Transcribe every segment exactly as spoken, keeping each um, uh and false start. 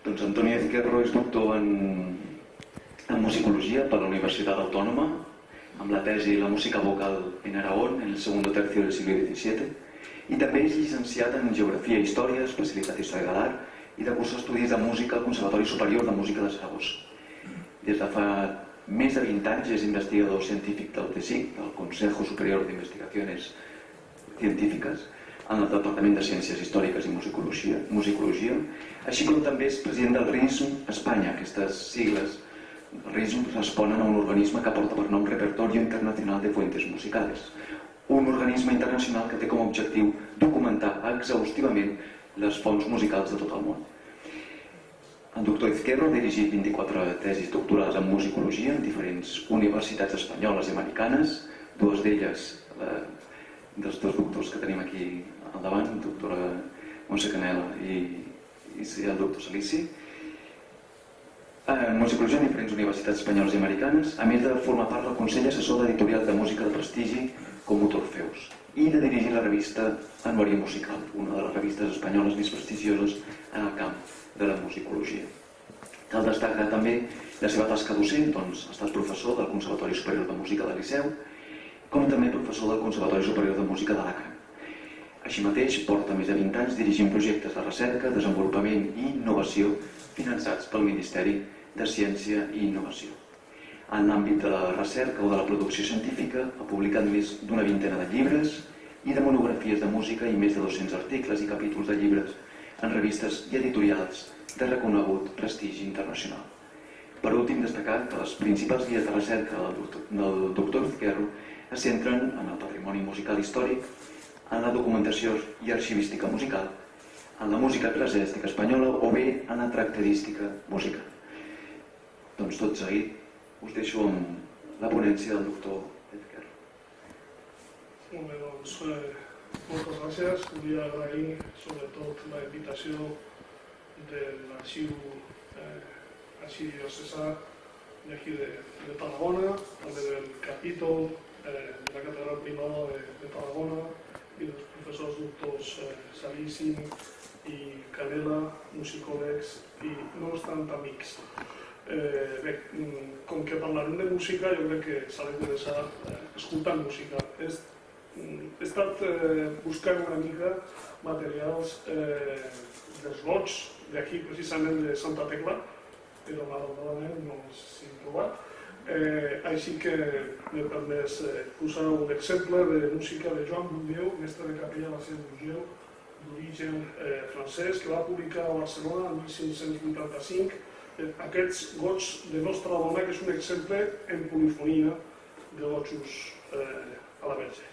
Doncs Antonio Ezquerro és doctor en, en musicologia per la Universitat Autònoma, amb la tesi La música vocal en Aragón en el segundo tercio del siglo diecisiete, i també és llicenciat en Geografia i Història, especialitat Història de l'Art i de cursar estudis de música al Conservatori Superior de Música de Saragossa. Des de fa més de vint anys és investigador científic del C SIC, del Consejo Superior de Investigaciones Científiques, en el Departament de Ciències Històriques i Musicologia, musicologia així com també és president del R I S M Espanya. Aquestes sigles, el R I S M, responen a un organisme que porta per nom Repertorio Internacional de Fuentes Musicales, un organisme internacional que té com a objectiu documentar exhaustivament les fonts musicals de tot el món. El doctor Ezquerro ha dirigit vint-i-quatre tesis doctorals en musicologia en diferents universitats espanyoles i americanes, dues d'elles dels dos doctors que tenim aquí al davant, la doctora Montse Canela i, i el doctor Salici, en musicologia en diferents universitats espanyoles i americanes, a més de formar part del Consell Assessor d'Editorials de Música de Prestigi com Orfeus, i de dirigir la revista Anuario Musical, una de les revistes espanyoles més prestigioses en el camp de la musicologia. Cal destacar també la seva tasca docent, doncs ha estat professor del Conservatori Superior de Música del Liceu, com també professor del Conservatori Superior de Música d'Alacant. Així mateix, porta més de vint anys dirigint projectes de recerca, desenvolupament i innovació finançats pel Ministeri de Ciència i Innovació. En l'àmbit de la recerca o de la producció científica ha publicat més d'una vintena de llibres i de monografies de música i més de dos-cents articles i capítols de llibres en revistes i editorials de reconegut prestigi internacional. Per últim, destacar que les principals guies de recerca del doctor Ezquerro es centren en el patrimoni musical històric, en la documentació i arxivística musical, en la música eclesiàstica espanyola o bé en la tractadística musical. Doncs tot seguit us deixo amb la ponència del doctor Ezquerro. Molt bé, doncs moltes gràcies. Volia agrair sobretot la invitació de l'arxiu arxidiocesà d'aquí de Tarragona, també del capítol de la Catedral Primada de Tarragona i dels professors doctors Salici i Canela, musicòlegs i no obstant amics. Bé, com que parlarem de música, jo crec que s'ha de començar escoltant música. He estat buscant una mica materials dels gots d'aquí, precisament de Santa Tecla, però malauradament no els he trobat. Així que m'he permès posar un exemple de música de Joan Blondeu, mestre de capella de Sant Brugeu, d'origen francès, que va publicar a Barcelona el mil cinc-cents vuitanta-cinc aquests gots de Nostra Dona, que és un exemple en polifonia de gotsos a la Verge.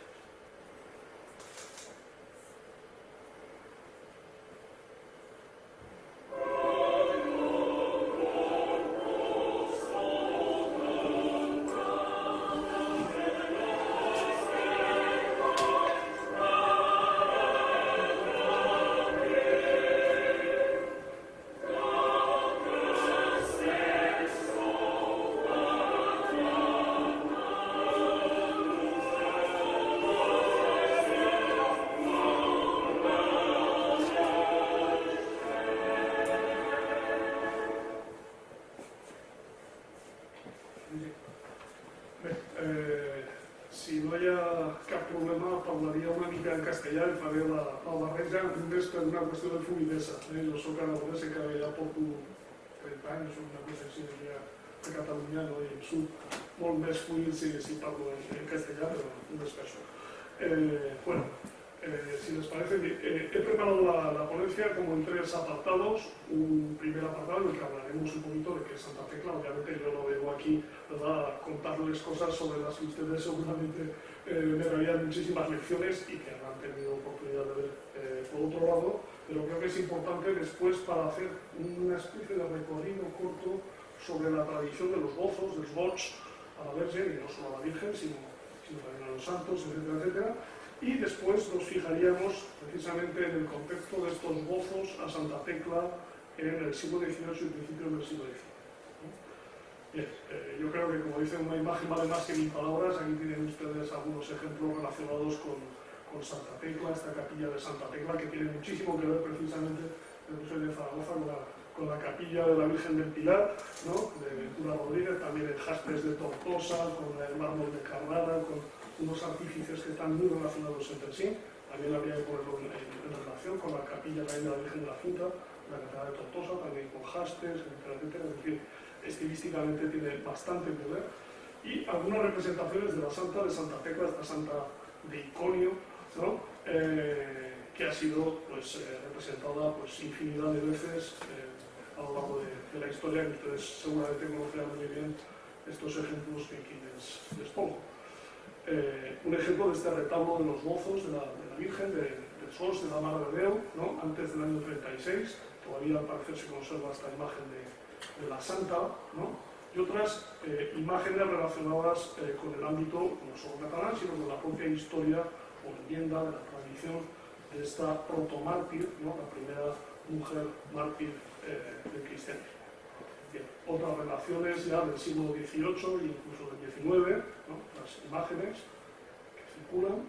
Si no hi ha cap problema, parlaria una mica en castellà i faré la barreja, només per una qüestió de fluïdesa. Jo soc aragonès, que ja porto trenta anys, una cosa així a Catalunya, i em surt molt més fluid si parlo en castellà, però només per això. Bueno, si les parece, he preparado la ponencia como en tres apartados. Un primer apartado en el que hablaremos un poquito de qué es Santa Tecla. Obviamente yo no vengo aquí a contarles cosas sobre las que ustedes seguramente me darían muchísimas lecciones y que habrán tenido oportunidad de ver por otro lado, pero creo que es importante después para hacer una especie de recorrido corto sobre la tradición de los gozos, de los gots a la Virgen, y no solo a la Virgen, sino también a los santos, etcétera, etcétera. Y después nos fijaríamos precisamente en el contexto de estos gozos a Santa Tecla en el siglo dieciocho y principios del siglo diecinueve. Bien, eh, yo creo que, como dice una imagen vale más que mil palabras, aquí tienen ustedes algunos ejemplos relacionados con, con Santa Tecla, esta capilla de Santa Tecla, que tiene muchísimo que ver precisamente, yo soy de Zaragoza, con la, con la capilla de la Virgen del Pilar, ¿no? De Ventura Rodríguez, también el Jaspes de Tortosa, con el mármol de Carrara, con unos artífices que están muy relacionados entre sí. También habría que ponerlo en, en, en relación con la capilla también de la Virgen de la Cinta, la Catedral de Tortosa, también con Jaspes, etcétera, etcétera. Es decir, estilísticamente tiene bastante que ver. Y algunas representaciones de la Santa de Santa Tecla, esta Santa de Iconio, ¿no? eh, que ha sido pues, eh, representada pues, infinidad de veces eh, a lo largo de, de la historia, que ustedes seguramente conocerán muy bien estos ejemplos que aquí les, les pongo. Eh, un ejemplo de este retablo de los gozos de la, de la Virgen, de, del Sos, de la Mare de Déu, ¿no? Antes del año treinta y seis, todavía al parecer se conserva esta imagen de, de la Santa, ¿no? Y otras eh, imágenes relacionadas eh, con el ámbito no solo catalán, sino con la propia historia o leyenda de la tradición de esta protomártir, ¿no? La primera mujer mártir eh, del cristianismo. Bien, otras relaciones ya del siglo dieciocho e incluso del diecinueve, ¿no? Las imágenes que circulan,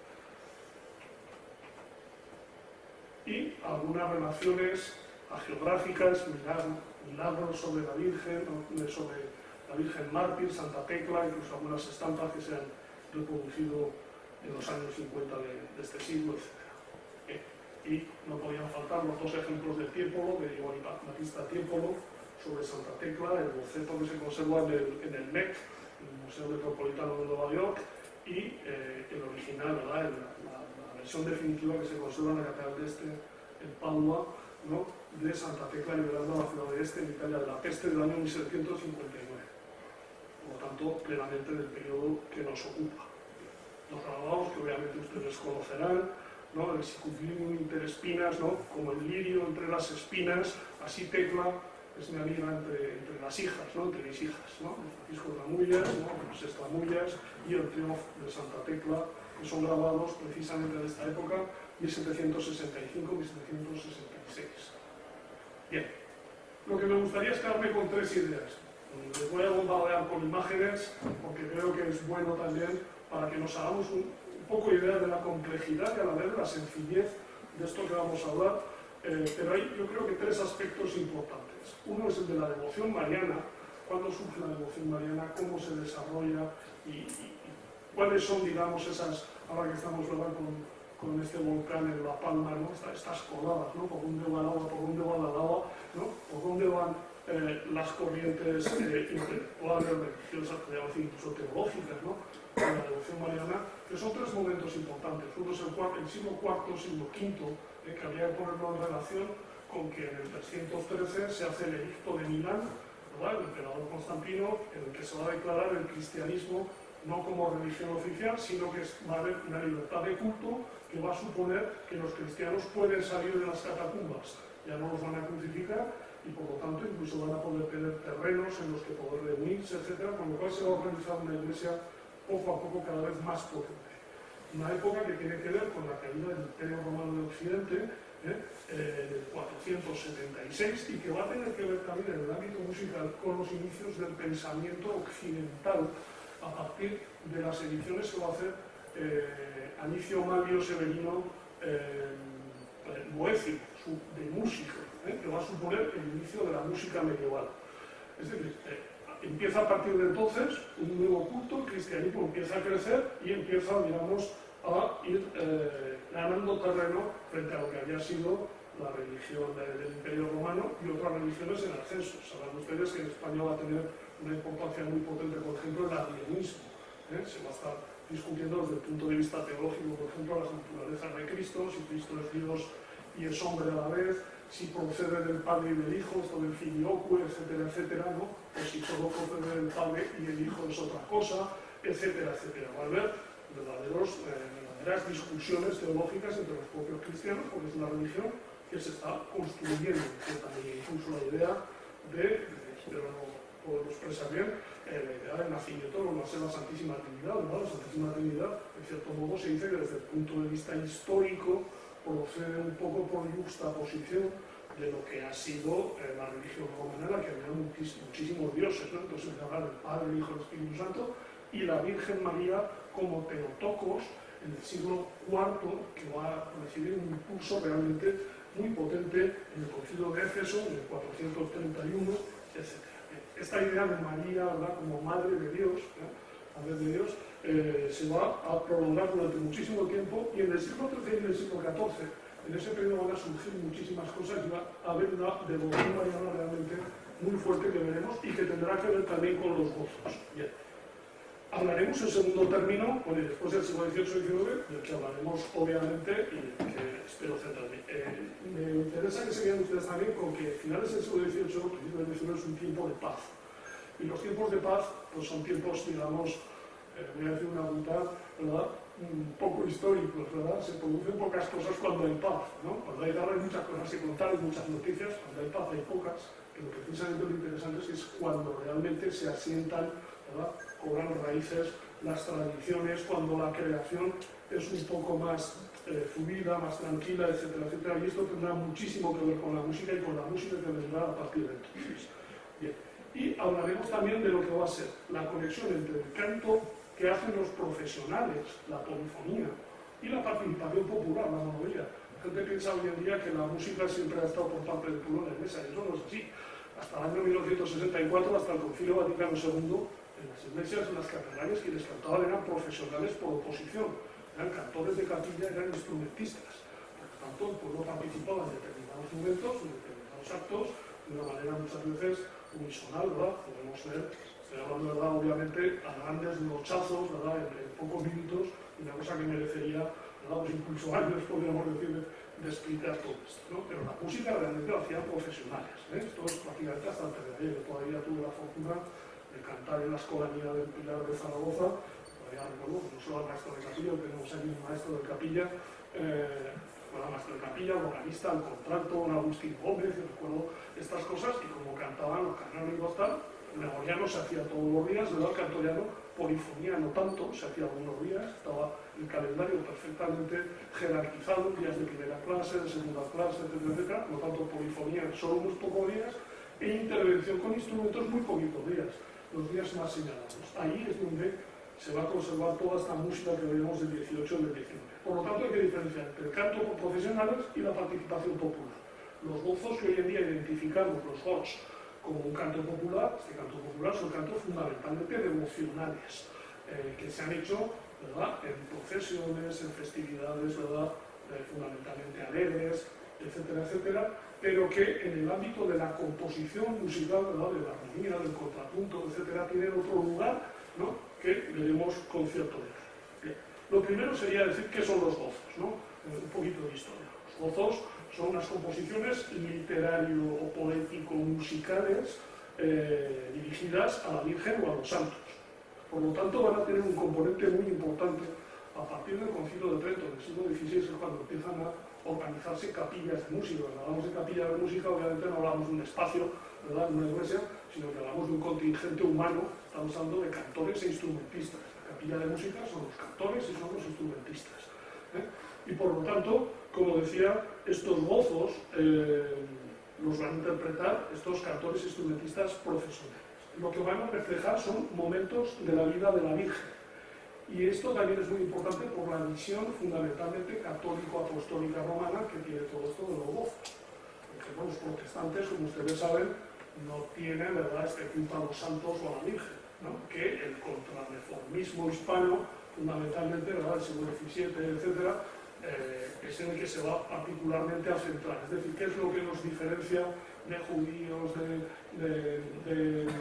y algunas relaciones geográficas, milagros sobre la Virgen, sobre la Virgen mártir, Santa Tecla, incluso algunas estampas que se han reproducido en los años cincuenta de, de este siglo, etcétera. Y no podían faltar los dos ejemplos de Tiepolo, de Giovanni Battista Tiepolo, sobre Santa Tecla, el boceto que se conserva en el, en el M E C, el Museo Metropolitano de Nueva York, y eh, el original, ¿verdad? La, la, la versión definitiva que se conserva en la Catedral de Este, en Padua, ¿no? De Santa Tecla liberando a la ciudad de Este en Italia de la peste del año mil setecientos cincuenta y nueve. Por lo tanto, plenamente del periodo que nos ocupa. Los grabados que obviamente ustedes conocerán, ¿no? El Sicucilium inter espinas, ¿no? Como el lirio entre las espinas, así Tecla es mi amiga entre, entre las hijas, ¿no? Entre mis hijas, ¿no? El Francisco de Tramullas, ¿no? Los Estramullas y el triunfo de Santa Tecla, que son grabados precisamente de esta época, mil setecientos sesenta y cinco a mil setecientos sesenta y seis. Bien, lo que me gustaría es quedarme con tres ideas. Les voy a bombardear con imágenes, porque creo que es bueno también para que nos hagamos un, un poco idea de la complejidad y a la vez la sencillez de esto que vamos a hablar. Eh, pero hay, yo creo que tres aspectos importantes. Uno es el de la devoción mariana, cuándo surge la devoción mariana, cómo se desarrolla y, y, y cuáles son, digamos, esas, ahora que estamos hablando con con este volcán en La Palma, ¿no? Estas, estas coladas, ¿no? Por dónde va el agua, por dónde va la lava, ¿no? Por dónde van eh, las corrientes eh, intelectuales, religiosas, podríamos decir, incluso teológicas, ¿no? De la devoción mariana, que son tres momentos importantes. Uno es el, cuarto, el siglo cuarto, siglo quinto, eh, que habría que ponerlo en relación con que en el trescientos trece se hace el edicto de Milán, ¿verdad? El emperador Constantino, en el que se va a declarar el cristianismo no como religión oficial, sino que va a haber una libertad de culto que va a suponer que los cristianos pueden salir de las catacumbas, ya no los van a crucificar y por lo tanto incluso van a poder tener terrenos en los que poder reunirse, etcétera, con lo cual se va a organizar una iglesia poco a poco cada vez más potente. Una época que tiene que ver con la caída del Imperio Romano de Occidente, ¿eh? Eh, del cuatrocientos setenta y seis, y que va a tener que ver también en el ámbito musical con los inicios del pensamiento occidental a partir de las ediciones que va a hacer eh, Anicio Manlio Severino eh, Boecio, su, de músico, eh, que va a suponer el inicio de la música medieval. Es decir, eh, empieza a partir de entonces un nuevo culto, el cristianismo empieza a crecer y empieza, digamos, a ir eh, ganando terreno frente a lo que había sido la religión del Imperio Romano y otras religiones en ascenso. Sabrán ustedes que en España va a tener una importancia muy potente, por ejemplo, el arrianismo. ¿eh? Se va a estar discutiendo desde el punto de vista teológico, por ejemplo, las naturalezas de Cristo, si Cristo es Dios y es hombre a la vez, si procede del Padre y del Hijo, esto del filioque, etcétera, etcétera, ¿no? O si solo procede del Padre y el Hijo es otra cosa, etcétera, etcétera. Va a haber verdaderos, eh, verdaderas discusiones teológicas entre los propios cristianos, porque es una religión que se está construyendo, que también incluso la idea de, de, de podemos expresar bien, eh, la idea del nacimiento de lo más en la Santísima Trinidad, ¿no? La Santísima Trinidad, en cierto modo, se dice que desde el punto de vista histórico procede un poco por juxtaposición de lo que ha sido eh, la religión romana, que había muchísimos, muchísimos dioses, ¿no? Entonces se habla del Padre, el Hijo y el Espíritu Santo, y la Virgen María como Theotokos en el siglo cuarto, que va a recibir un impulso realmente muy potente en el Concilio de Éfeso, en el cuatrocientos treinta y uno, etcétera. Esta idea de María, ¿verdad?, como Madre de Dios, ¿no?, Madre de Dios, eh, se va a prolongar durante muchísimo tiempo, y en el siglo trece y en el siglo catorce, en ese periodo van a surgir muchísimas cosas y va a haber una devoción mariana realmente muy fuerte que veremos y que tendrá que ver también con los gozos. Bien. Hablaremos en segundo término, bueno, y después del siglo dieciocho y diecinueve, del que hablaremos obviamente y que espero centrarme. Eh, me interesa que se vean ustedes también con que finales del siglo dieciocho, principios del diecinueve, es un tiempo de paz. Y los tiempos de paz pues son tiempos, digamos, eh, voy a decir una mitad, ¿verdad?, un poco históricos, ¿verdad? Se producen pocas cosas cuando hay paz, ¿no? Cuando hay guerra hay muchas cosas que contar, hay muchas noticias, cuando hay paz hay pocas, pero precisamente lo interesante es, es cuando realmente se asientan, ¿verdad?, cobran raíces las tradiciones, cuando la creación es un poco más eh, fluida, más tranquila, etcétera, etcétera, y esto tendrá muchísimo que ver con la música y con la música que vendrá a partir de entonces. Bien. Y hablaremos también de lo que va a ser la conexión entre el canto que hacen los profesionales, la polifonía, y la participación popular, la monodia. La gente piensa hoy en día que la música siempre ha estado por parte del pueblo en la iglesia, y eso no es así. Hasta el año mil novecientos sesenta y cuatro, hasta el Concilio Vaticano segundo, en las iglesias, en las catedrales, quienes cantaban eran profesionales por oposición, eran cantores de capilla, eran instrumentistas. Por lo tanto, el pueblo participaba en determinados momentos, en determinados actos, de una manera muchas veces unisonal, ¿verdad? Podemos ver, estoy hablando, ¿verdad?, obviamente, a grandes lochazos, ¿verdad?, en, en pocos minutos, una cosa que merecería, ¿verdad?, pues incluso años, podríamos decir, de, de explicar todo esto, ¿no? Pero la música realmente la hacían profesionales, ¿eh? Esto es prácticamente hasta antes de ayer. Yo todavía tuve la fortuna de cantar en la escolanía del Pilar de Zaragoza, todavía recuerdo, no solo al maestro de capilla, tenemos aquí un maestro de capilla, eh, bueno, maestro de capilla, el organista, el contralto, un Agustín Gómez, yo recuerdo estas cosas, y como cantaban los canónigos tal, el gregoriano se hacía todos los días, ¿verdad?, el cantoriano, polifonía no tanto, se hacía algunos días, estaba el calendario perfectamente jerarquizado, días de primera clase, de segunda clase, etcétera, etcétera, no tanto polifonía, solo unos pocos días, e intervención con instrumentos muy poquitos días, los días más señalados. Ahí es donde se va a conservar toda esta música que veremos del dieciocho y del diecinueve. Por lo tanto, hay que diferenciar entre el canto por profesionales y la participación popular. Los gozos que hoy en día identificamos, los gots, como un canto popular, este canto popular son cantos fundamentalmente devocionales, eh, que se han hecho, ¿verdad?, en procesiones, en festividades, ¿verdad?, eh, fundamentalmente alegres, etcétera, etcétera, pero que en el ámbito de la composición musical, ¿verdad?, de la armonía, del contrapunto, etcétera, tienen otro lugar, ¿no?, que veremos con cierto detalle. Bien. Lo primero sería decir qué son los gozos, ¿no?, eh, un poquito de historia. Los gozos son unas composiciones literario o poético-musicales eh, dirigidas a la Virgen o a los santos. Por lo tanto, van a tener un componente muy importante a partir del Concilio de Trento, del siglo dieciséis, es cuando empiezan a organizarse capillas de música. Cuando hablamos de capilla de música, obviamente no hablamos de un espacio, ¿verdad?, en una iglesia, sino que hablamos de un contingente humano, estamos hablando de cantores e instrumentistas. La capilla de música son los cantores y son los instrumentistas, ¿eh? Y por lo tanto, como decía, estos gozos eh, los van a interpretar estos cantores e instrumentistas profesionales. Lo que van a reflejar son momentos de la vida de la Virgen. Y esto también es muy importante por la visión fundamentalmente católico-apostólica romana que tiene todo esto de los gozos. Por ejemplo, los protestantes, como ustedes saben, no tienen, ¿verdad?, este culto a los santos o a la Virgen, ¿no?, que el contrarreformismo hispano, fundamentalmente, ¿verdad?, el siglo diecisiete, etcétera, Eh, es en el que se va particularmente a centrar. Es decir, ¿qué es lo que nos diferencia de judíos, de, de, de,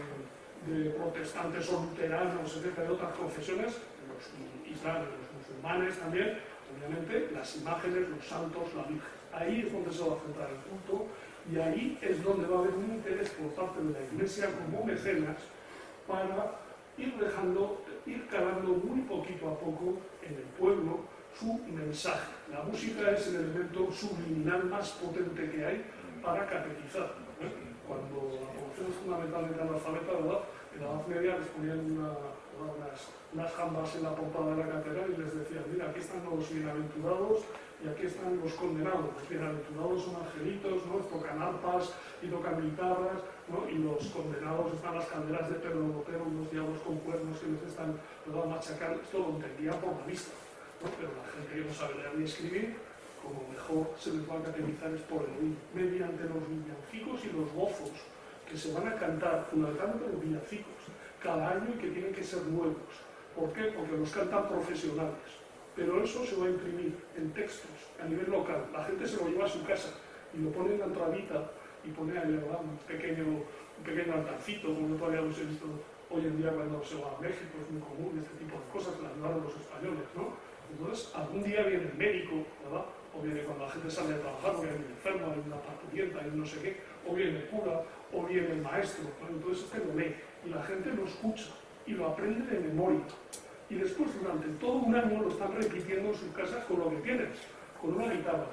de protestantes o luteranos, etcétera, de otras confesiones? Los islámicos, los musulmanes también, obviamente, las imágenes, los santos, la Virgen. Ahí es donde se va a centrar el culto, y ahí es donde va a haber un interés por parte de la Iglesia como mecenas para ir dejando, ir calando muy poquito a poco en el pueblo su mensaje. La música es el elemento subliminal más potente que hay para catequizar, ¿eh? Cuando la población es fundamentalmente analfabeta, ¿verdad?, en la Edad Media les ponían una, unas, unas jambas en la portada de la catedral y les decían: mira, aquí están los bienaventurados y aquí están los condenados. Los bienaventurados son angelitos, ¿no?, tocan arpas y tocan guitarras, ¿no?, y los condenados están las calderas de Pedro Lotero, unos diablos con cuernos que les están, ¿verdad?, machacando. Esto lo entendía por la vista, ¿no? Pero la gente que no sabe leer ni escribir, como mejor se les va a catequizar es por el oído, mediante los villancicos y los gozos que se van a cantar, fundamentalmente los villancicos, cada año y que tienen que ser nuevos. ¿Por qué? Porque los cantan profesionales. Pero eso se va a imprimir en textos a nivel local. La gente se lo lleva a su casa y lo pone en la entradita y pone ahí, ¿verdad?, un pequeño, un pequeño altarcito, como yo todavía los he visto hoy en día cuando se va a México, es muy común este tipo de cosas que las llevaron los españoles, ¿no? Entonces, algún día viene el médico, ¿verdad?, o viene cuando la gente sale a trabajar, o viene el enfermo, hay una parturienta, hay no sé qué, o viene el cura, o viene el maestro, ¿no? Entonces este lo lee y la gente lo escucha y lo aprende de memoria. Y después, durante todo un año, lo están repitiendo en sus casas con lo que tienen, con una guitarra,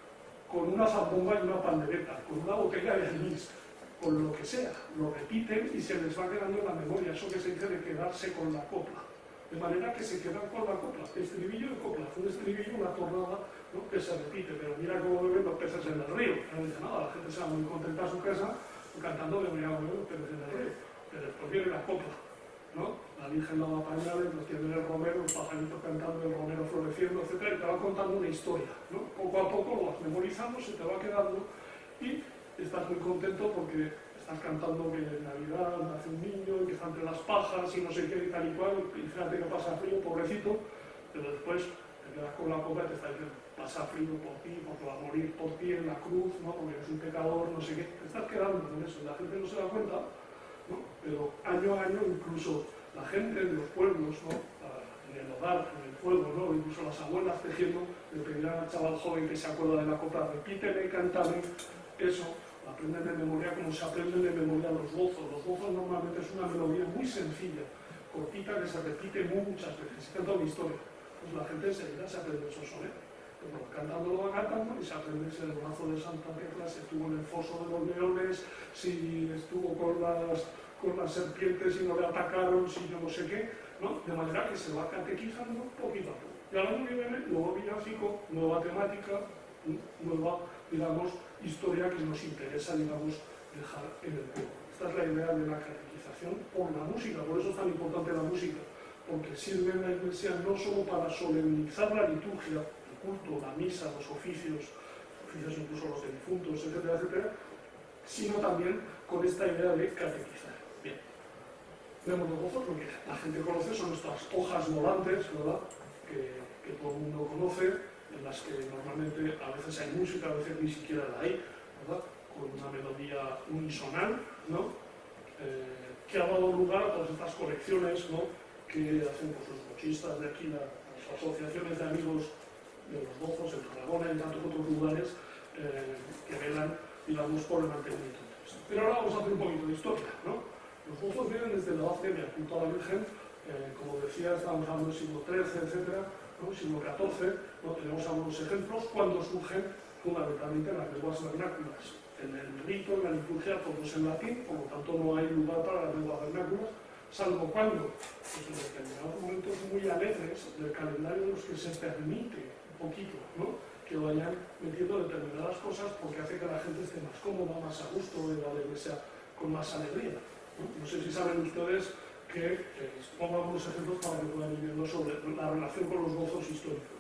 con una zambomba y una pandereta, con una botella de anís, con lo que sea. Lo repiten y se les va quedando en la memoria, eso que se dice de quedarse con la copla. De manera que se quedan con la copla, estribillo de copla, un estribillo, una tornada, ¿no?, que se repite, pero mira cómo beben los peces en el río. No dice nada, la gente se va muy contenta a su casa cantando de manera muy los peces en el río. Pero después viene la copla, ¿no? La Virgen daba pañales, los tiene el romero, los pajaritos cantando, el romero floreciendo, etcétera, y te va contando una historia, ¿no? Poco a poco lo vas memorizando, se te va quedando y estás muy contento porque estás cantando que en Navidad nace un niño y que está entre las pajas y no sé qué y tal y cual, y fíjate que pasa frío, pobrecito, pero después te quedas con la copa y te está diciendo, pasa frío por ti, porque va a morir por ti en la cruz, ¿no?, porque eres un pecador, no sé qué, te estás quedando con eso, la gente no se da cuenta, ¿no?, pero año a año incluso la gente de los pueblos, ¿no?, en el hogar, en el fuego, ¿no?, incluso las abuelas tejiendo, le pedirán al chaval joven que se acuerda de la copa, repíteme, cántame, eso. Aprenden de memoria como se aprenden de memoria los gozos. Los gozos normalmente es una melodía muy sencilla, cortita, que se repite muchas veces, se canta una historia. Pues la gente enseguida se aprende esos sonetos. Pero cantando lo va cantando y se aprende si el brazo de Santa Tecla, si estuvo en el foso de los leones, si estuvo con las, con las serpientes y no le atacaron, si yo no sé qué, ¿no? De manera que se va catequizando poquito a poco. Y al año que viene, nuevo villancico, nueva temática, nueva, digamos, historia que nos interesa, digamos, dejar en el pueblo. Esta es la idea de la catequización por la música, por eso es tan importante la música, porque sirve en la Iglesia no solo para solemnizar la liturgia, el culto, la misa, los oficios, oficios incluso los de difuntos, etcétera, etcétera, sino también con esta idea de catequizar. Bien. Vemos los gozos, lo que la gente conoce son estas hojas volantes, ¿verdad?, que, que todo el mundo conoce, en las que normalmente a veces hay música, a veces ni siquiera la hay, ¿verdad?, con una melodía unisonal, ¿no?, eh, que ha dado lugar a todas estas colecciones, ¿no?, que hacen pues, los mochistas de aquí, las asociaciones de amigos de los gozos en Tarragona y en tantos otros lugares eh, que velan, digamos, por el mantenimiento. Pero ahora vamos a hacer un poquito de historia, ¿no? Los gozos vienen desde la Edad Media, junto a la Virgen, eh, como decía, estamos hablando del siglo trece, etcétera, ¿no?, siglo catorce, ¿no?, tenemos algunos ejemplos cuando surgen fundamentalmente las lenguas vernáculas. En el rito, en la liturgia, todo es en latín, por lo tanto no hay lugar para las lenguas vernáculas, salvo cuando, pues en determinados momentos muy alegres del calendario en los que se permite un poquito, ¿no?, que vayan metiendo determinadas cosas porque hace que la gente esté más cómoda, más a gusto, de la iglesia con más alegría, ¿no? No sé si saben ustedes que eh, pongo algunos ejemplos para que puedan ir viendo sobre la relación con los gozos históricos.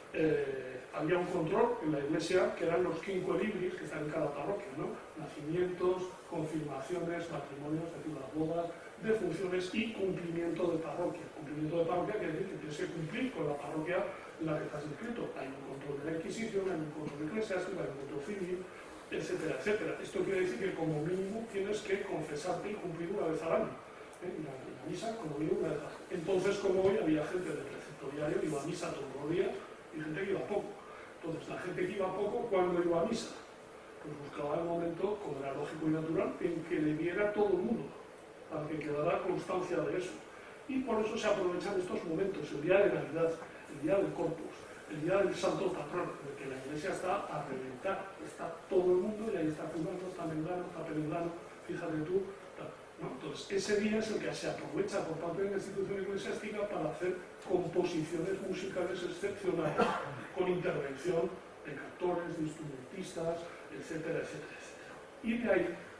Eh, había un control en la iglesia que eran los cinco libris que están en cada parroquia, ¿no? Nacimientos, confirmaciones, matrimonios, es decir, las bodas, defunciones y cumplimiento de parroquia. Cumplimiento de parroquia quiere decir que tienes que cumplir con la parroquia en la que estás inscrito. Hay un control de la Inquisición, hay un control eclesiástico, hay un control civil, etcétera, etcétera. Esto quiere decir que como mínimo tienes que confesarte y cumplir una vez al año. ¿eh? La, la misa como mínimo una vez al año. Entonces, como hoy, había gente del preceptoriario que iba a misa todos los días y gente que iba poco. Entonces, la gente que iba poco, ¿cuándo iba a misa? Pues buscaba el momento, como era lógico y natural, en que le viera todo el mundo, para que quedara constancia de eso. Y por eso se aprovechan estos momentos, el día de Navidad, el día del Corpus, el día del Santo Patrón, en el que la iglesia está a reventar, está todo el mundo y ahí está Fulano, está Mengano, está Perengano, fíjate tú, ¿no? Entonces, ese día es el que se aprovecha por parte de la institución eclesiástica para hacer composiciones musicales excepcionales, con intervención de cantores, de instrumentistas, etcétera, etcétera, etcétera. Y de ahí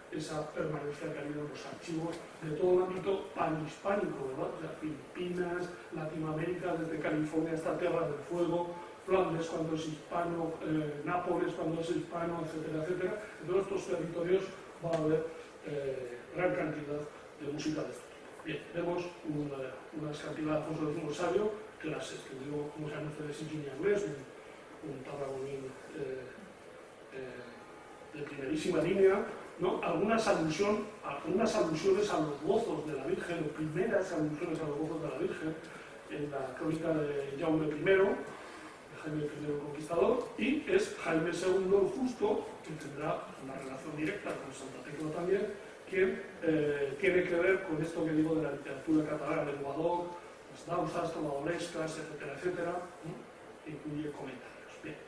esa permanencia que ha habido en los archivos de todo el ámbito panhispánico, ¿verdad? O sea, Filipinas, Latinoamérica, desde California hasta Tierra del Fuego, Flandes cuando es hispano, eh, Nápoles cuando es hispano, etcétera, etcétera. En todos estos territorios va a haber eh, gran cantidad de música de este tipo. Bien, vemos una, unas cantilafos del Rosario, clases, que digo, como se llama ustedes, en inglés, un, un tarragonín eh, eh, de primerísima línea, ¿no? Algunas, alusión, algunas alusiones a los gozos de la Virgen, o primeras alusiones a los gozos de la Virgen, en la crónica de Jaume primero, de Jaime primero el Conquistador, y es Jaime segundo el Justo, que tendrá una relación directa con Santa Tecla también, quien eh, tiene que ver con esto que digo de la literatura catalana, el Guadó, las danzas trovadorescas, etcétera, etcétera, ¿no? Incluye comentarios. Bien.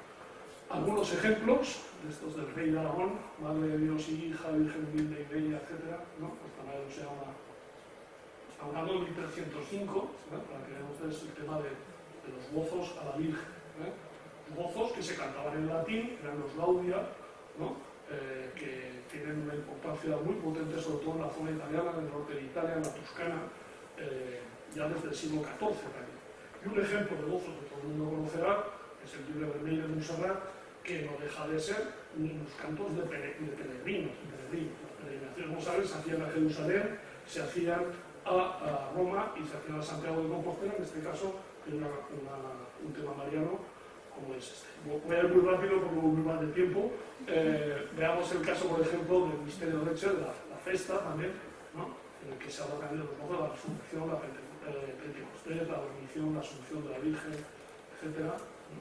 Algunos ejemplos de estos del rey de Aragón, Madre de Dios y hija, Virgen humilde y bella, etcétera, ¿no? Esta madre se llama, estamos hablando de mil trescientos cinco, ¿no? Para que vean ustedes el tema de, de los gozos a la Virgen, ¿eh? Gozos que se cantaban en latín, eran los Gaudia, ¿no? Eh, que tienen una importancia muy potente, sobre todo en la zona italiana, en el norte de Italia, en la Toscana, eh, ya desde el siglo catorce también. Y un ejemplo de gozos que todo el mundo conocerá es el libre vermelho de Montserrat, que no deja de ser unos cantos de, pere, de peregrinos, de peregrinos. Las peregrinaciones, como saben, se hacían a Jerusalén, se hacían a, a Roma y se hacían a Santiago de Compostela, en este caso, una, una, un tema mariano como es este. Voy a ir muy rápido porque voy muy mal de tiempo. Eh, veamos el caso, por ejemplo, del misterio de leche, de la, la festa también, ¿no? En el que se habla también de los gozos de la resurrección, la Pentecostés, la dormición, la asunción de la Virgen, etcétera.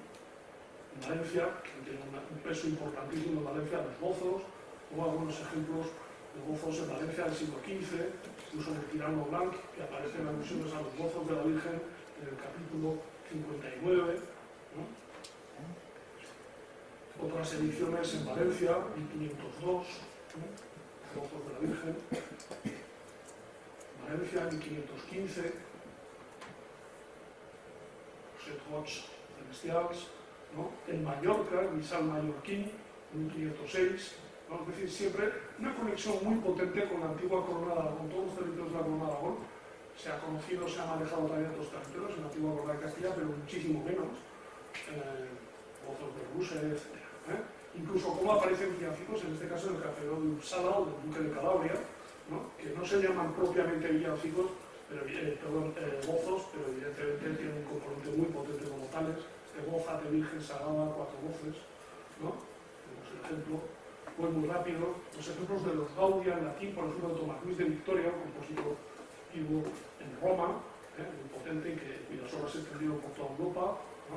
En Valencia, que tiene una, un peso importantísimo en Valencia, los gozos, o algunos ejemplos de gozos en Valencia del siglo quince, incluso en el Tirano Blanc, que aparecen alusiones a los gozos de la Virgen en el capítulo cincuenta y nueve, ¿no? Otras ediciones en Valencia, mil quinientos dos, ¿no? Gozos de la Virgen. Valencia, mil quinientos quince, Set Rots Celestials, ¿no? En Mallorca, el Misal Mallorquín, mil quinientos seis, ¿no? Es decir, siempre una conexión muy potente con la antigua corona de Aragón, todos los territorios de la corona de Aragón. Se ha conocido, se ha manejado también otros territorios en la antigua corona de Castilla, pero muchísimo menos. Eh, gozos de Rusia, etcétera. ¿eh? Incluso cómo aparecen villancicos, en este caso en el Cafedrón de Uppsala o del Duque de Calabria, ¿no? Que no se llaman propiamente villancicos, pero, eh, perdón, eh, gozos, pero evidentemente tienen un componente muy potente como tales. Este Gózate Virgen Sagrada, cuatro voces, ¿no? Tenemos el ejemplo. Voy muy rápido. Los ejemplos de los Gaudia en latín, por ejemplo, de Tomás Luis de Victoria, un compositor vivo en Roma, ¿eh? Muy potente, que, cuyas obras se extendieron por toda Europa, ¿no?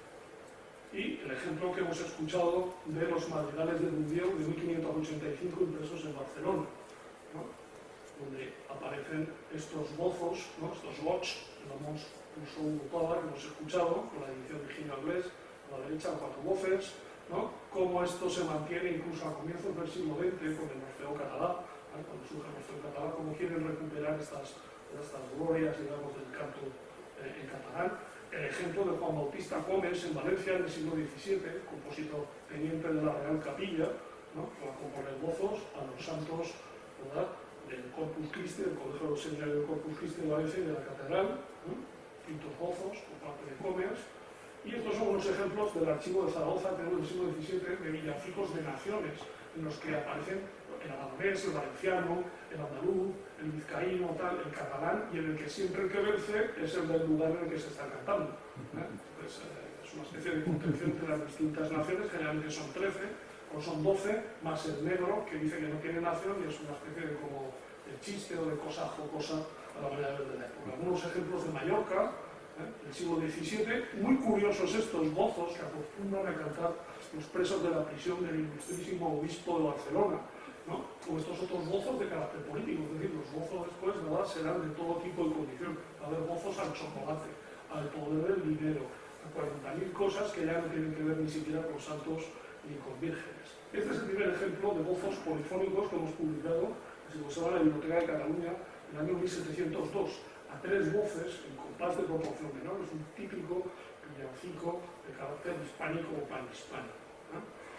Y el ejemplo que hemos escuchado de los madrigales de Budieu de mil quinientos ochenta y cinco impresos en Barcelona, ¿no? Donde aparecen estos gozos, ¿no? Estos gots, digamos, un son toda que hemos escuchado con la edición original inglés, a la derecha, cuatro voces, ¿no? Cómo esto se mantiene incluso a comienzos del siglo veinte con el Orfeo catalá, ¿eh? Cuando surge el Orfeo catalá, cómo quieren recuperar estas, estas glorias, digamos, del canto eh, en catalán. El ejemplo de Juan Bautista Gómez en Valencia en el siglo diecisiete, compositor teniente de la Real Capilla, ¿no? Para componer gozos a los santos, ¿verdad? Del Corpus Christi, del Colegio Seminario del Corpus Christi de Valencia y de la Catedral, ¿no? Quintos gozos por parte de Gómez. Y estos son unos ejemplos del archivo de Zaragoza, tenemos del siglo diecisiete, de villancicos de naciones, en los que aparecen el aragonés, el valenciano, el andaluz, el vizcaíno, tal, el catalán, y en el que siempre el que vence es el del lugar en el que se está cantando. ¿eh? Pues, eh, es una especie de contención entre las distintas naciones, generalmente son trece, o son doce, más el negro, que dice que no tiene nación, y es una especie de, como, de chiste o de cosa jocosa a la manera de la época. Algunos ejemplos de Mallorca, ¿eh? del siglo diecisiete, muy curiosos estos gozos que acostumbran a cantar los presos de la prisión del ilustrísimo obispo de Barcelona, ¿no? O estos otros gozos de carácter político, es decir, los gozos después, ¿verdad?, serán de todo tipo y condición. Va a haber gozos al chocolate, al poder del dinero, a cuarenta mil cosas que ya no tienen que ver ni siquiera con santos ni con vírgenes. Este es el primer ejemplo de gozos polifónicos que hemos publicado, que se usaba en la Biblioteca de Cataluña en el año mil setecientos dos, a tres voces en compás de proporción menor. Es un típico villancico de carácter hispánico o panhispánico, ¿no?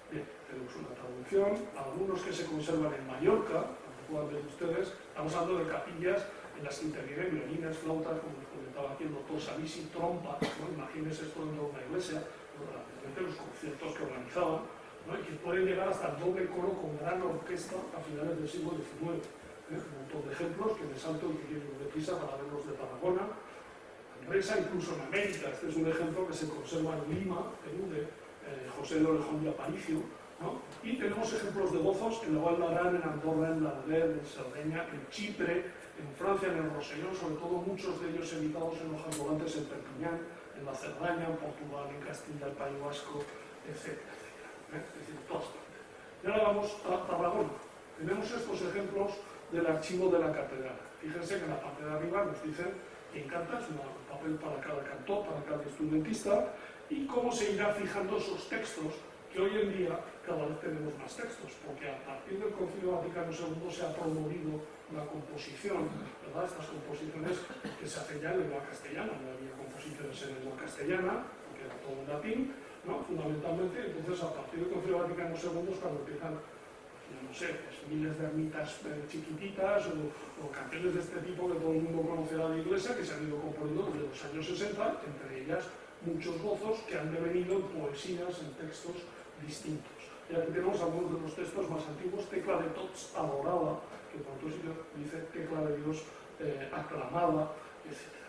Bien, tenemos una traducción, algunos que se conservan en Mallorca, como puedan ver ustedes, estamos hablando de capillas en las que intervienen violines, flautas, como les comentaba aquí el doctor Savisi, trompas, ¿no? Imagínense esto dentro de una iglesia, realmente los conciertos que organizaban, ¿no? Y que pueden llegar hasta el doble coro con gran orquesta a finales del siglo diecinueve. ¿eh? Un montón de ejemplos que me salto y que quiero ir deprisa para verlos de Tarragona, Manresa, incluso en América. Este es un ejemplo que se conserva en Lima, Perú, de eh, José de Orejón y Aparicio, ¿no? Y tenemos ejemplos de gozos en la Val d'Aran, en Andorra, en Lalguer, en Cerdeña, en Chipre, en Francia, en el Rosellón, sobre todo muchos de ellos editados en hojas volantes en Perpiñán, en la Cerdaña, en Portugal, en Castilla, el País Vasco, etcétera, etcétera. ¿eh? Es decir, todas partes. Y ahora vamos a Tarragona. Tenemos estos ejemplos del archivo de la catedral. Fíjense que en la parte de arriba nos dicen quién canta, es un papel para cada cantor, para cada instrumentista, y cómo se irá fijando esos textos, que hoy en día cada vez tenemos más textos, porque a partir del Concilio Vaticano segundo se ha promovido una composición, ¿verdad? Estas composiciones que se hacen ya en lengua castellana, no había composiciones en lengua castellana, porque era todo en latín, ¿no? Fundamentalmente. Entonces a partir del Concilio Vaticano segundo es cuando empiezan, no sé, pues, miles de ermitas eh, chiquititas o, o canciones de este tipo que todo el mundo conocerá de la iglesia, que se han ido componiendo desde los años sesenta, entre ellas muchos gozos que han devenido en poesías, en textos distintos. Y aquí tenemos algunos de los textos más antiguos: Tecla de Tots adorada, que por otro sitio dice Tecla de Dios eh, aclamada, etcétera.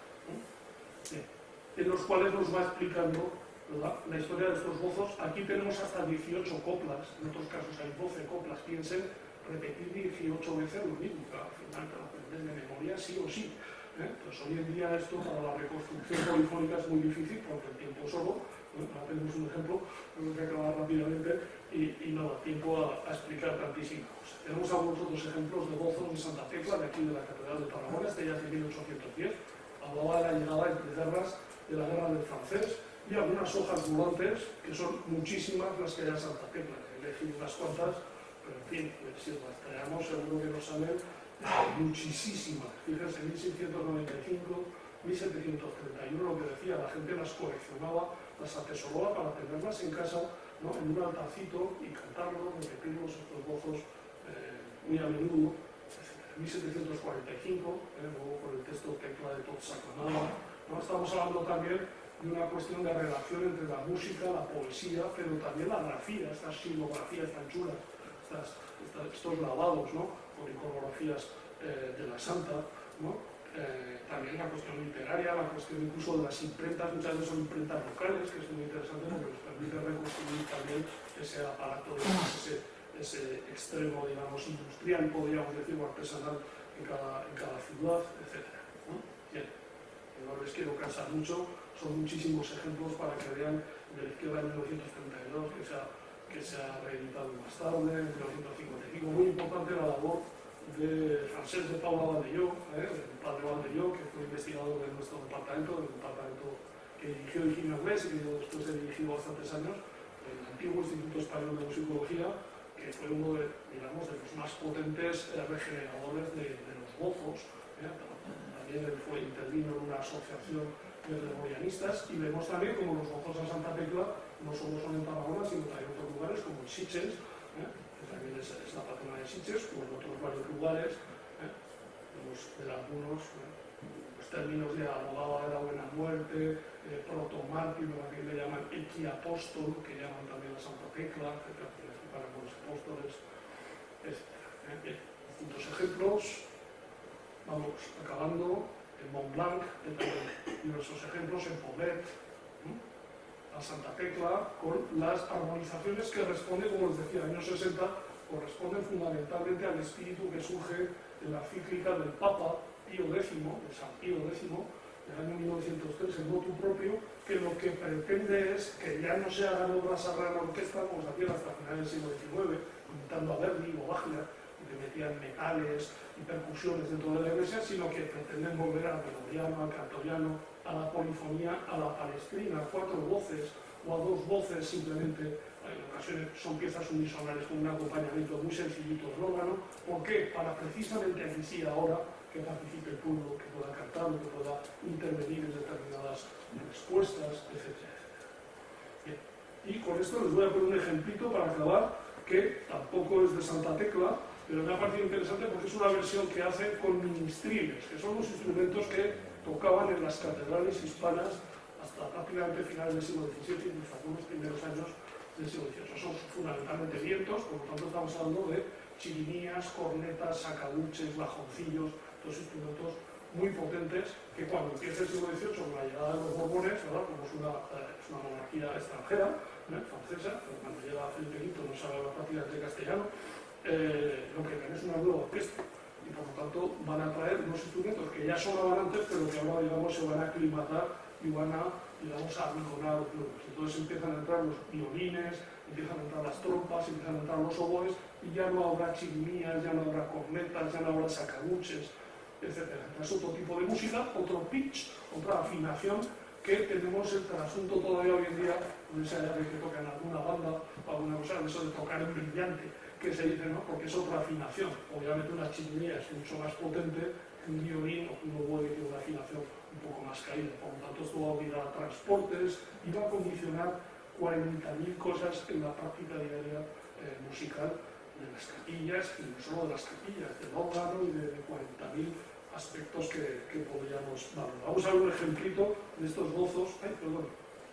Bien, en los cuales nos va explicando, ¿verdad?, la historia de estos gozos. Aquí tenemos hasta dieciocho coplas, en otros casos hay doce coplas. Piensen, repetir dieciocho veces lo mismo, pero al final te lo aprendes de memoria sí o sí. ¿eh? Pues hoy en día esto para la reconstrucción polifónica es muy difícil porque el tiempo solo, ¿no? Ahora tenemos un ejemplo, tenemos que acabar rápidamente y, y no da tiempo a, a explicar tantísimas cosas. Tenemos algunos otros ejemplos de gozos de Santa Tecla, de aquí de la Catedral de Tarragona, este ya es de mil ochocientos diez, hablaba de la llegada entre guerras de la guerra del francés, y algunas hojas volantes, que son muchísimas las que hay en Santa Tecla. He elegido unas cuantas, pero en fin, si las traemos seguro que nos salen muchísimas. Fíjense, mil seiscientos noventa y cinco, mil setecientos treinta y uno, lo que decía, la gente las coleccionaba, las atesoraba para tenerlas en casa, ¿no?, en un altarcito y cantarlos, repetirlos, estos gozos eh, muy a menudo, etcétera. mil setecientos cuarenta y cinco, eh, luego con el texto Tecla de Tots aclamada, ¿no? Estamos hablando también de una cuestión de relación entre la música, la poesía, pero también la grafía, estas xilografías tan chulas, estas, estas, estos grabados, ¿no?, con iconografías eh, de la Santa, ¿no? Eh, también la cuestión literaria, la cuestión incluso de las imprentas, muchas veces son imprentas locales, que es muy interesante porque nos permite reconstruir también ese aparato, digamos, ese, ese extremo, digamos, industrial, podríamos decir, o artesanal en cada, en cada ciudad, etcétera, ¿no? Bien, no les quiero cansar mucho, son muchísimos ejemplos para que vean de la izquierda de mil novecientos treinta y dos, que se ha, que se ha reeditado más tarde, en mil novecientos cincuenta y cinco. Muy importante la labor de Francesc de Paula Valdelló, ¿eh? el padre Valdelló, que fue investigador de nuestro departamento, del departamento que dirigió Higinio Inglés y que yo después he dirigido bastantes años, el antiguo Instituto Español de Musicología, que fue uno de, digamos, de los más potentes eh, regeneradores de, de los gozos. ¿eh? También él fue, intervino en una asociación de gregorianistas, y vemos también como los gozos de Santa Tecla no solo son en Tarragona, sino también en otros lugares como en Sitges, ¿eh? que también es, es la patrona de Sitges, o en otros varios lugares, ¿eh? Vemos ver algunos, ¿eh? Los términos de abogado de la buena muerte, eh, protomártir, lo que le llaman equiapóstol, que llaman también a Santa Tecla, etcétera, que les equiparan con los apóstoles, etcétera. ¿eh? Bien, distintos ejemplos. Vamos acabando. En Montblanc, también diversos ejemplos, en Poblet, ¿no?, a Santa Tecla, con las armonizaciones que responden, como les decía, años sesenta, corresponden fundamentalmente al espíritu que surge en la cíclica del Papa Pío décimo, de San Pío décimo, del año mil novecientos tres, el motu propio, que lo que pretende es que ya no se hagan obras a gran orquesta, como se hacían hasta finales del siglo diecinueve, imitando a Verdi o Wagner, que metían metales y percusiones dentro de la iglesia, sino que pretenden volver al melodiano, al cantoriano, a la polifonía, a la palestrina, a cuatro voces o a dos voces simplemente. En ocasiones son piezas unisonales con un acompañamiento muy sencillito del órgano. ¿Por qué? Para precisamente aquí sí ahora que participe el pueblo, que pueda cantar, que pueda intervenir en determinadas respuestas, etcétera, etcétera. Bien. Y Y con esto les voy a poner un ejemplito para acabar, que tampoco es de Santa Tecla, pero me ha parecido interesante porque es una versión que hace con ministriles, que son los instrumentos que tocaban en las catedrales hispanas hasta prácticamente finales del siglo diecisiete, incluso algunos primeros años del siglo dieciocho. Son fundamentalmente vientos, por lo tanto estamos hablando de chirimías, cornetas, sacabuches, bajoncillos, dos instrumentos muy potentes que cuando empieza el siglo dieciocho con la llegada de los Borbones, ¿verdad? Como es una, eh, es una monarquía extranjera, ¿eh? francesa, pero cuando llega Felipe quinto no sabe hablar prácticamente castellano, eh, lo que ven es una nueva orquesta y por lo tanto van a traer unos instrumentos que ya sonaban antes pero que ahora digamos se van a aclimatar y van a, digamos, a arrinconar los nuevos. Entonces empiezan a entrar los violines, empiezan a entrar las trompas, empiezan a entrar los oboes y ya no habrá chirimías, ya no habrá cornetas, ya no habrá sacabuches, etcétera. Es otro tipo de música, otro pitch, otra afinación que tenemos el trasunto todavía hoy en día, no sé si que tocan alguna banda o alguna cosa, eso de tocar en brillante, que se dice, ¿no? Porque es otra afinación. Obviamente una chirimía es mucho más potente que un violín o un oboe que tiene una afinación un poco más caída. Por lo tanto, esto va a obligar a transportes y va a condicionar cuarenta mil cosas en la práctica diaria eh, musical de las capillas, y no solo de las capillas, del órgano y de, de cuarenta mil aspectos que, que podríamos valorar. Vamos a ver un ejemplito de estos gozos. Ay, perdón.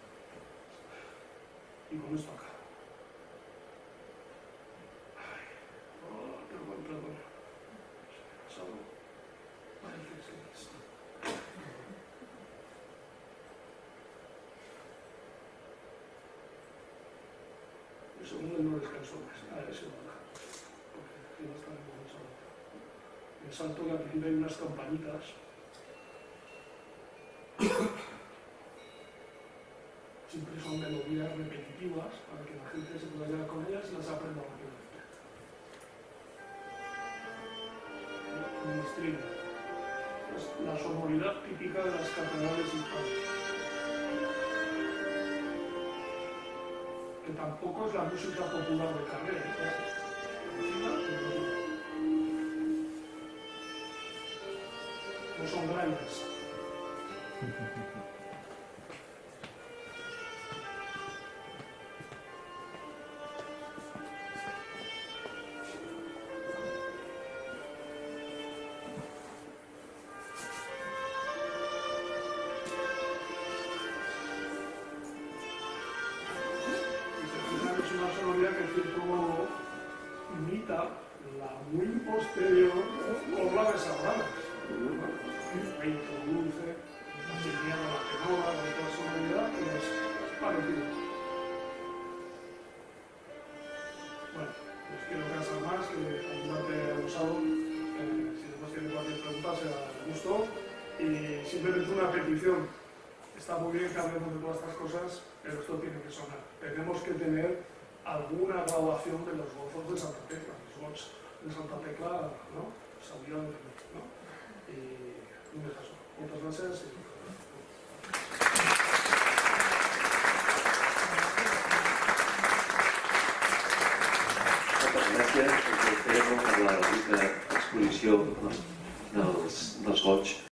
Y con esto acá. Ay, oh, perdón, perdón. Pasado. Ay, qué es esto. El segundo no descansó más. A ver si lo baja. Porque aquí no está en mucho. El salto que al principio hay unas campanitas. Siempre son melodías repetitivas para que la gente se pueda quedar con ellas y las aprenda rápidamente. Ministril. Es la sonoridad típica de las catedrales hispanas. Que tampoco es la música popular de carrera. No son grandes. Es una sonoridad que en cierto modo imita la muy posterior obra de Sabranas. Me introduce la chirimía de la tenora, la otra sonoridad, y es parecido. Bueno, pues quiero cansar más, que ayudarte a usado. Eh, si después tienen cualquier pregunta, será de gusto. Y simplemente una petición. Está muy bien que hablemos de todas estas cosas, pero esto tiene que sonar. Tenemos que tener alguna graduación de los gozos de Santa Tecla. Los gots de Santa Tecla, ¿no? Sabía de mí, ¿no? Y un besazo. Muchas gracias. Y... Moltes gràcies per fer-nos per la rica exposició dels, dels gots.